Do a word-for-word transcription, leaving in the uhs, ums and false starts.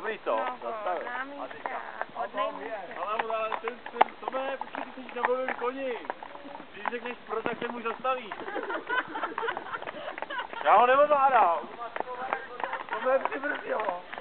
dobrý to, no, zastavil. na místa, od nejmísta. Ale, ale ten, ten, to mé, počkej, ty jsi na bojovém koni. Když řekneš pro, tak ten muž zastaví. Já ho neovládám. To mě přibrzdilo.